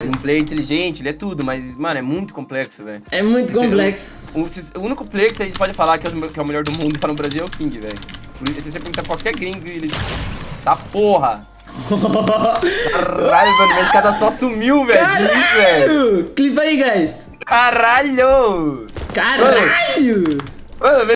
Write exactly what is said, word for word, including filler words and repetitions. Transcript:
Um player inteligente, ele é tudo, mas, mano, é muito complexo, velho. É muito complexo. O, o, o único player que a gente pode falar que é o, que é o melhor do mundo para no Brasil é o King, velho. Se você perguntar qualquer gringo, ele... Tá porra! Caralho, mano, esse cara só sumiu, velho. Caralho! Clipa aí, guys. Caralho! Caralho! Mano,